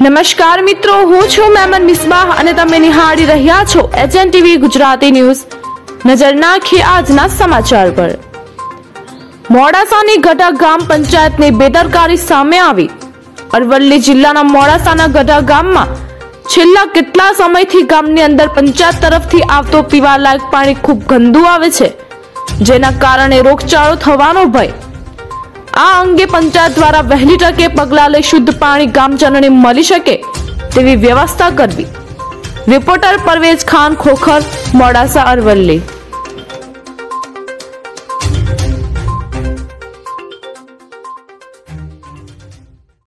નમસ્કાર મિત્રો, હું છું મેમન મિસ્બાહ અને તમે નિહાળી રહ્યા છો HNTV ગુજરાતી ન્યૂઝ। નજર નાખીએ આજના સમાચાર પર। મોડાસાની ગઢા ગામ પંચાયતની બેદરકારી સામે આવી। અરવલ્લી જિલ્લાના મોડાસાના ગઢા ગામમાં છેલ્લા કેટલા સમયથી ગામની અંદર પંચાયત તરફથી આવતો પીવાલાયક પાણી ખૂબ ગંદુ આવે છે, જેના કારણે રોગચાળો થવાનો ભય। આ અંગે પંચાયત દ્વારા વહેલી તકે પગલાં લઈ શુદ્ધ પાણી ગામજનોને મળી શકે તેવી વ્યવસ્થા કરવી। રિપોર્ટર પરવેઝ ખાન, ખોખર, મોડાસા, અરવલ્લી।